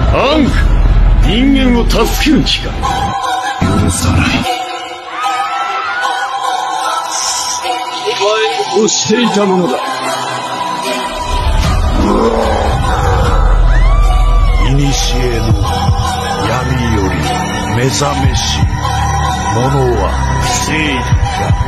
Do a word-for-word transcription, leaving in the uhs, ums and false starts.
アンク、人間を助ける気か。許さない。お前をしていたものだ。古の闇より目覚めし者は正義か。